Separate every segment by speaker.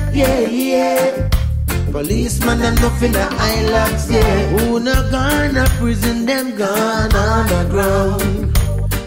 Speaker 1: yeah. Policeman and nothing the islands, yeah. Who not gone to prison, them gone underground.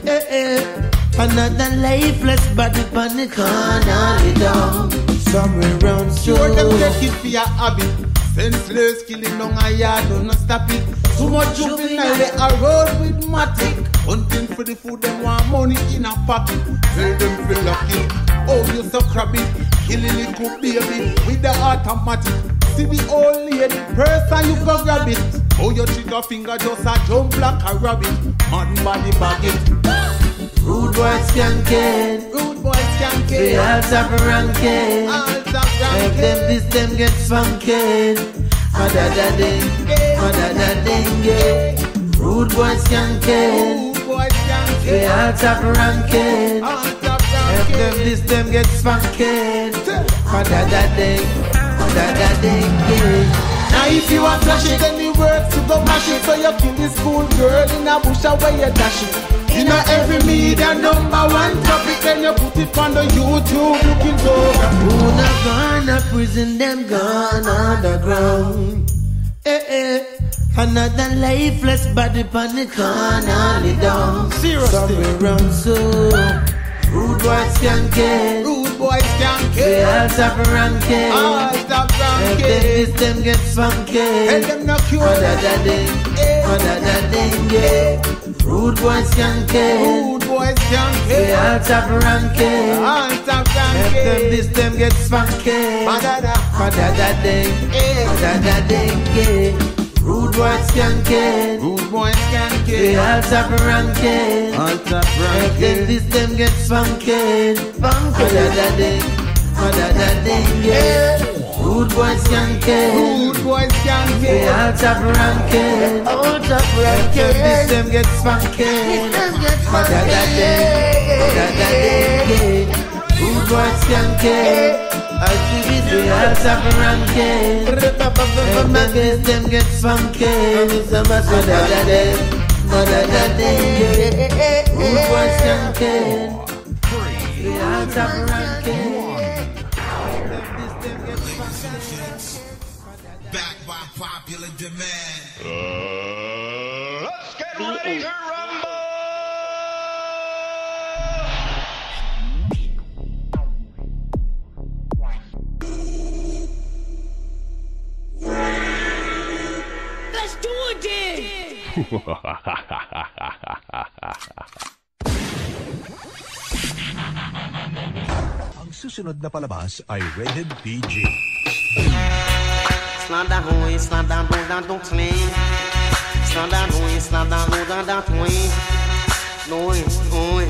Speaker 1: Another lifeless body on the corner, lay down. Somewhere around so.
Speaker 2: Sure them take it for your hobby. Senseless killing on a yard, do not stop it. Too much juvenile, they are road with matic. Hunting for the food, them want money in a pocket. Tell them feel lucky. Oh, you so crabby. Killing little baby with the automatic. See the old lady, person you go grab it. Oh, your trigger finger just a jump like a rabbit. Man body bag it.
Speaker 1: Rude boys skanking.
Speaker 2: Rude boys skanking.
Speaker 1: They all top ranking.
Speaker 2: All top ranking.
Speaker 1: If them this, them get funkin'. Madada-ding, madada-ding, yeah. Rude boys skanking.
Speaker 2: Rude boys skanking.
Speaker 1: They all top ranking.
Speaker 2: All top ranking.
Speaker 1: If them this, them get funkin'. Madada-ding, madada-ding, yeah.
Speaker 2: Now if you want flash it, then the words to go mash it. So you kill this school girl in a bush away you dash it. In a every media number one topic, then you put it on the YouTube looking for.
Speaker 1: Who not gone to prison, them gone underground. Another lifeless body on the corner, lay down.
Speaker 2: Seriously.
Speaker 1: Somewhere around so. Rude boys skanking.
Speaker 2: Rude boys skanking.
Speaker 1: They all top ranking.
Speaker 2: All top ranking.
Speaker 1: If them get funky.
Speaker 2: Tell them no cure.
Speaker 1: Madada-ding, madada-ding, yeah. Rude boys skanking.
Speaker 2: Rude boys skanking.
Speaker 1: They all top ranking.
Speaker 2: All top ranking.
Speaker 1: If them this, them get funky.
Speaker 2: Madada.
Speaker 1: Madada-ding, madada-ding, yeah. Rude boys skanking.
Speaker 2: Rude boys skanking.
Speaker 1: They all top ranking.
Speaker 2: All top ranking.
Speaker 1: If them this, them get funky. Madada-ding, madada-ding, yeah. Rude boys skanking.
Speaker 2: Rude boys skanking.
Speaker 1: They all top ranking. All top ranking. If this, them get funky. Madada-ding, madada-ding, yeah. Rude boys skanking. I see it, they all top ranking. If this, them get funky. Madada-ding, madada-ding, yeah. Rude boys skanking. They all top ranking.
Speaker 3: Back by popular demand.
Speaker 4: Let's get ready to rumble!
Speaker 5: Let's do it then!
Speaker 6: Ang susunod na palabas ay Rated PG.
Speaker 7: Slanda hui, slanda buda do clean. Slanda hui, slanda buda da twin. Noi, oi,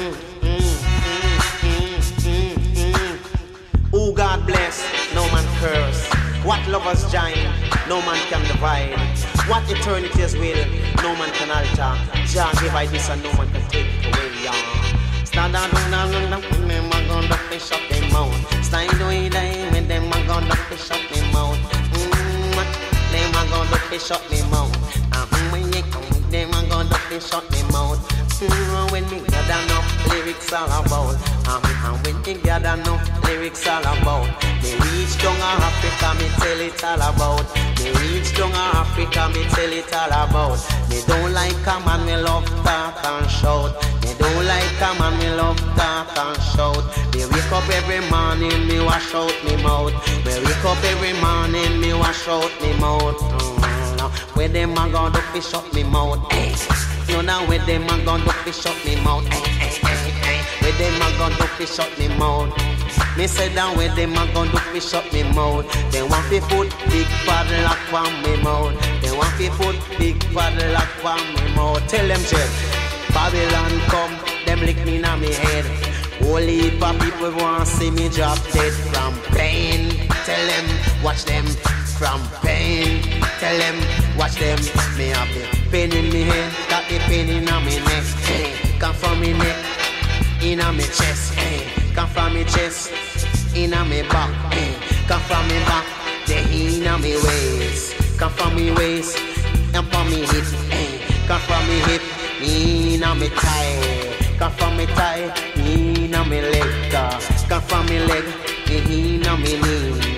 Speaker 7: Oh God bless, no man curse. What lovers join, no man can divide. What eternity's will, no man can alter. Jah divide this and no man can take it away. Slanda buda do them a gonna fish up them mouth. Slide away when them a gonna fish up them mouth. Them a gonna fish up me mouth. When you come, them a gonna fish up me mouth. When me gather enough lyrics all about. And when me gather enough lyrics all about. Me reach down Africa, me tell it all about. Me reach down Africa, me tell it all about. Me don't like a man, me love talk and shout. Me don't like a man, me love talk and shout. Me wake up every morning, me wash out me mouth. Me wake up every morning, me wash out me mouth. Where them a gonna fish up me mouth? You know where them a gonna fish up me mouth? Where them a gonna fish up me mouth? Me say down where them a gonna fish up me mouth? They want to put big padlock on me mouth. They want to put big padlock on me mouth. Tell them, Jed, Babylon come, them lick me na me head. Only heap of people want see me drop dead from pain. Tell them, watch them from pain. Tell them, watch them. Me have the pain in me head, got the pain in me neck. Come from me neck, in me chest. Come from me chest, in me back. Come from me back, the in me waist. Come from me waist, and from me hip. Come from me hip, in me thigh. Come from me thigh, in me leg. Come from me leg, in me knee.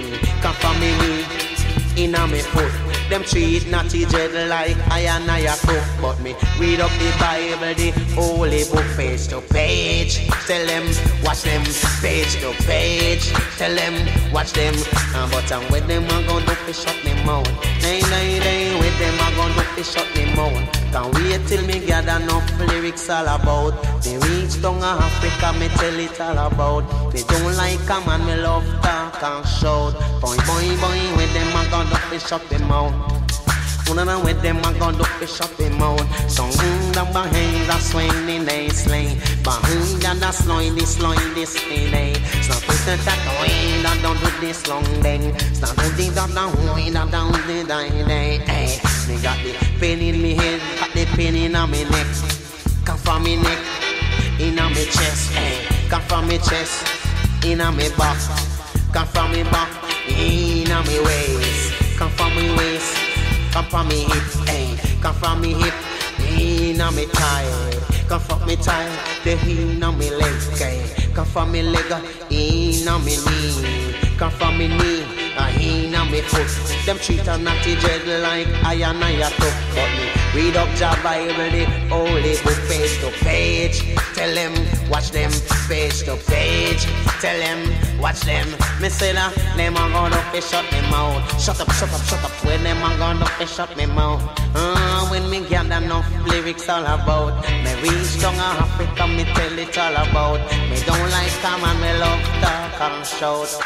Speaker 7: in a me foot. Them treat naughty dread like I and I a cook. But me read up the Bible, the holy book, page to page. Tell them, watch them, page to page. Tell them, watch them. But I'm with them, I'm gonna do to shut me mouth. Nay, with them, I'm gonna do to shut me mouth. Can't wait till me gather enough lyrics all about. They reach down Africa, me tell it all about. They don't like a man, me love talk and shout. Boy, with them, I'm gonna do to shut them out. Una with them, I'm gonna do to shut them out. So down behind the swing in a sling. Behind the slide, this day. So put the way, don't do this long thing. Start to do that way, down the day. Me got the pain in me head, got the pain in my neck. Come from me neck, in my chest. Come from me chest, in my back. Come from me back, in my waist. Come from me waist. Come from me hip, come from me hip, in on me thigh. Come from me thigh, the in on me leg, come from me leg, in on me knee. Come from me knee, in on me foot. Them treat a naughty dread like I and I a cook. But me read up the Bible, the holy book, page to page. Tell them, watch them, page to page. Tell them, watch them. Me say that, them a gonna up, shut me mouth. Shut up. When them a gonna up, shut me mouth. When me gather enough lyrics all about. Me reach down Africa, me tell it all about. Me don't like come and me love talk and shout.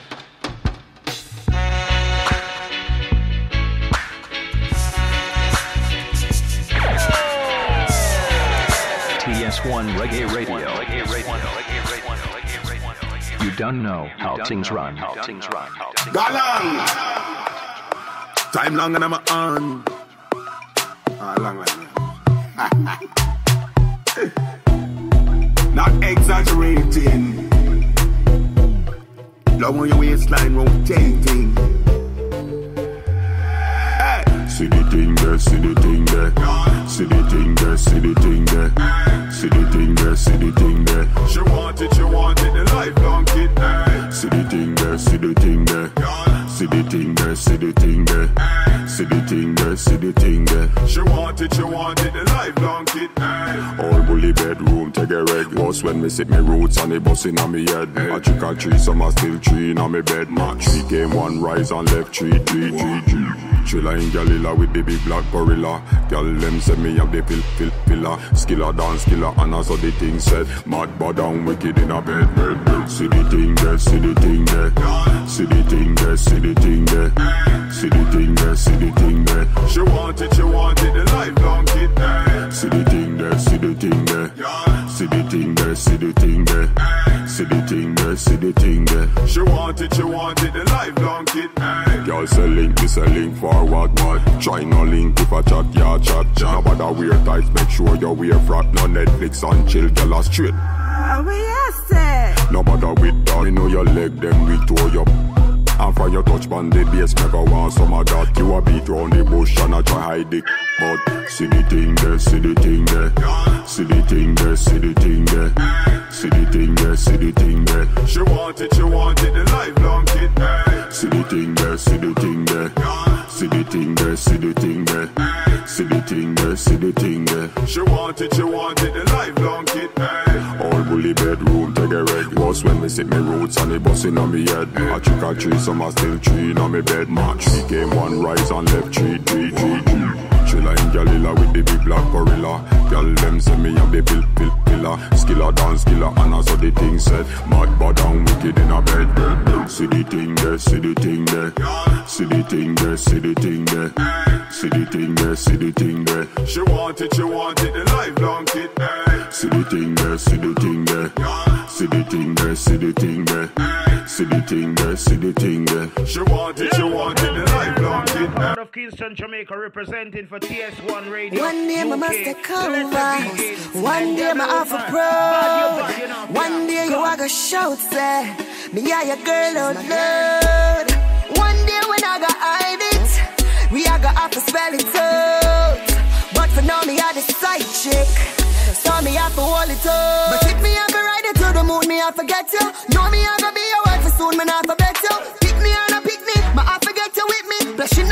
Speaker 6: TS1 Reggae Radio. You don't know how things run.
Speaker 4: Galang! Time long and I'm on. Long. Not exaggerating. Love on your waistline rotating. See the thing there, see the thing there. See the thing there, see the thing there. See the thing there, see the thing there. She want it, the lifelong kid. See the thing there, see the thing there. See the thing there, see the thing there. See the thing there, see the thing there. She want it, the lifelong kid. All bully bedroom, take a reg. Boss when me sit me roots and the bus in on me head. I trick or treat, some are still tree in on me bed. Match 3 game, 1 rise and left 3. Trilla in Galila with the big black gorilla. Gal them say me have the pillar. Skiller dance, skiller and as all the thing said. Mad bad and wicked in a bed. See the thing there, see the thing there. See the thing there, see the thing there. See the thing there, see the thing there. She want it, the lifelong kid. See the thing there, see the thing there. See the thing there, see the thing there. See the thing there, see the thing there. She want it, the lifelong kid. Y'all say link, this a link forward, man. Try no link if I chat, yeah, chat. Nobody wear tights, make sure you wear frock. No Netflix and chill, girl, straight. Nobody with that, me know your leg, them we tore you. And for your touch band, the bass make a want some of that. You a beat round the bush and I try hide it. But see the thing there, see the thing there. See the thing there, see the thing there. See the thing there, see the thing there. She want it, the lifelong kid. See the thing there, see the thing there. See the thing there, see the thing there. See the thing there, see the thing there. She want it, the lifelong kid. All bully bedroom, take a reg. Was when me sit me roots and the bus in on me head. I trick or treat, some are still 3 in on me bed. Match 3 game, 1 rise and left 3. Trilla in Galila with the big black gorilla. Gal them say me have the pillar. Skiller dance, skiller and as all the thing said. Mad bad and wicked in a bed. See the thing there, see the thing there. See the thing there, see the thing there. See the thing there, see the thing there. She want it, the lifelong kid. See the thing there, see the thing there. See the thing there, see the thing there. See the thing there, see the thing there. She want it, the lifelong kid.
Speaker 8: Out of Kingston, Jamaica, representing for TS1 Radio.
Speaker 9: One day my master come back. One day my offer pro. One day you are gonna shout, say me are your girl out loud. One day when I got hide it, we are gonna have to spell it out. But for now me are the side chick, so me have to hold it up. But if me have to ride it to the moon, me have to get you. Know me have to be your wife soon, me not forget you. Pick me and I pick me, I forget you with me. Plus she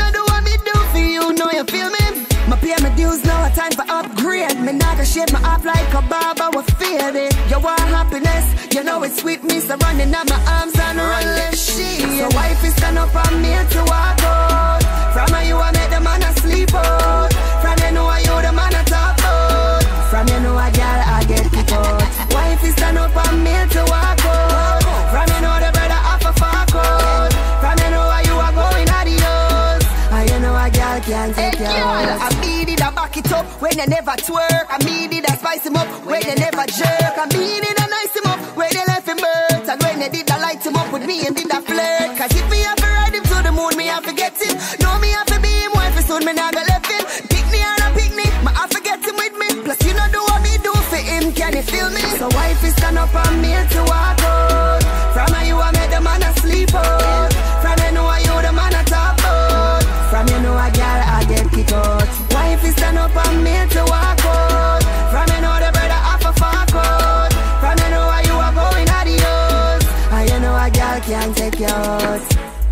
Speaker 9: to shape my up like a barber was faded. You want happiness, you know it's with me. So running out my arms and rolling shit. So wife is stand up on me to walk out. From you I make the man asleep out. From you know you the man a top out. From you know a girl I get kicked out. Wife is stand up on me to walk out. From you know the brother off a fuck out. From you know you are going adios. And you know a girl can't take you out. I beat it, I back it up when you never twerk. I beat it, I spice him up when you never jerk. I beat it, I nice him up when they left him birds. And when they did, I light him up with me and did I flirt. Cause if me have to ride him to the moon, me have to get him. No, me have to be him, wife is soon, me not gonna left him. Pick me and I pick me, me have to get him with me. Plus you know do what me do for him, can you feel me? So wife is stand up on me to walk out. From you I make the man asleep out. From you know you the man a top out. From you know a girl I get kicked out. Wife is stand up on me to walk out. From you know the brother off a fuck out. From you know you are going adios. And you know a girl can't take you out.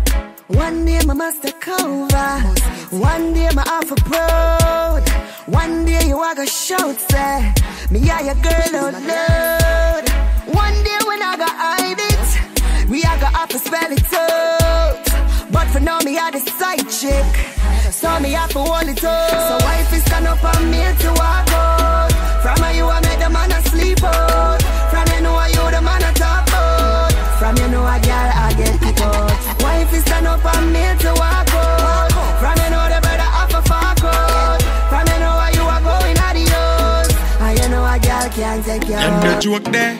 Speaker 9: One day my master cover. One day my half a proud. One day you are gonna shout say me are your girl out loud. One day when I got hide it, we are gonna have to spell it out. But for now me are the side chick, so me have to hold it out. So wife is stand up on me to walk out. From you I make the man asleep out. From you know you the man a top out. From you know a girl I get kicked out. Wife is stand up on me to walk out. From you know the brother off a fuck out. From you know you are going adios. And you know a girl can't take you out.
Speaker 10: Them the joke there.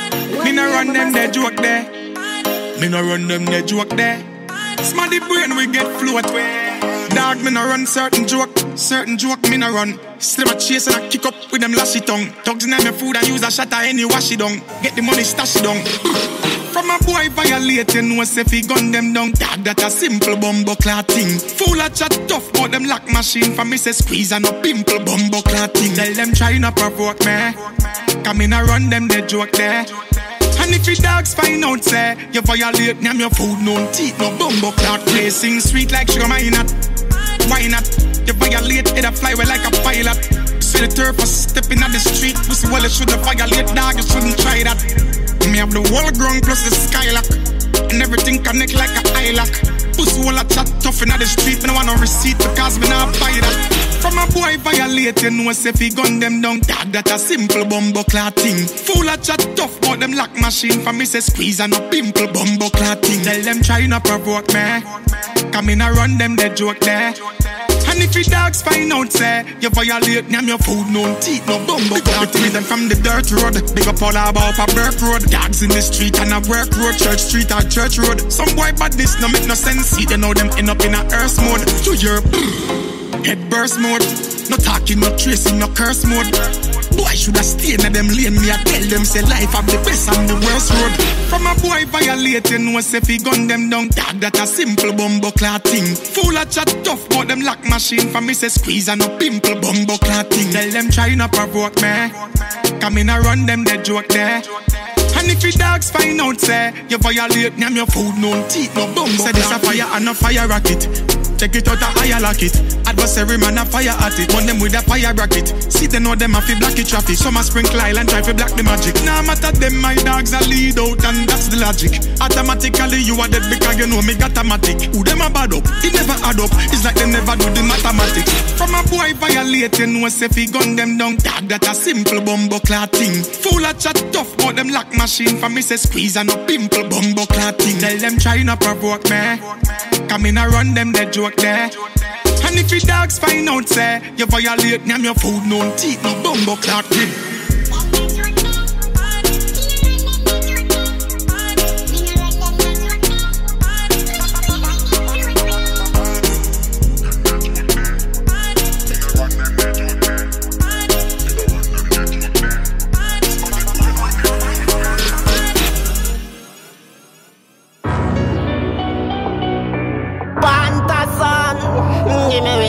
Speaker 10: Me no run them the joke there. Me no run them the joke there. Smarty brain we get float way. Dog me no run certain joke me no run. Still a chase and I kick up with them lashy tongue. Dogs in my food I use a shot at any wash it down. Get the money stash it down. From a boy violate you know say fi gun them down. Dog that a simple bumbo clot thing. Full of chat tough but them lock machine. For me say squeeze and no pimple bumbo clot thing. Tell them try not provoke me. Come in and run them the joke there. And if your dogs find out, say, you violate, name your food, no teeth, no bumbo clock. Placing sweet like sugar, why not? Why not? You violate, it a fly well like a pilot. See the turf for stepping on the street. Pussy well, it shouldn't violate, dog, you shouldn't try that. Me have the wall ground plus the skylock. And everything connect like a eye lock. Pussy well, I chat tough in the street. Me no want no receipt because me not buy that. From a boy violate, you know say fi gun them down. Dog that a simple bumbo clot thing. Full of chat tough but them lock machine. For me say squeeze and no pimple bumbo clot thing. Tell them try not provoke me. Come in and run them the joke there. And if your dogs find out, say, you violate, name your food, no teeth, no bumbo clot. Big them from the dirt road. Big up all about a Burke road. Dogs in the street and a work road. Church street or church road. Some boy bad this no make no sense. See they know them end up in a earth mode. To your head burst mode. No talking, no tracing, no curse mode. Boy should have stayed in them lane. Me I tell them say life have the best and the worst road. From a boy violate, you know say fi gun them down. Dog that a simple bumbo clot thing. Full of chat tough but them lock machine. For me say squeeze and no pimple bumbo clot thing. Tell them try not provoke me. Come in and run them the joke there. And if your dogs find out, say, you violate, name your food, no teeth, no bumbo. Say this a fire and a fire rocket. Check it out, a higher lock it. Adversary man a fire at it. Burn them with a fire bracket. See they know them a fi block it traffic. Some a sprinkle and try fi block the magic. Nah matter them, my dogs a lead out and that's the logic. Automatically you are dead because you know me got a matic. Who them a bad up? It never add up. It's like they never do the mathematics. From a boy violate, you know say fi gun them down. Dog that a simple bumbo clot thing. Full of chat tough but them lock machine. For me say squeeze and no pimple bumbo clot thing. Tell them try not provoke me. Come in and run them the joke there. And if your dogs find out, say, you violate, name your food, no teeth, no bumbo clot thing.
Speaker 11: Give me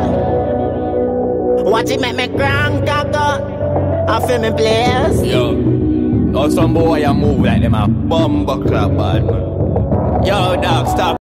Speaker 11: real. Watch it make me crank up. I feel me players.
Speaker 12: Yo, some boy a move like them a bumbo club, man. Yo, dog, stop.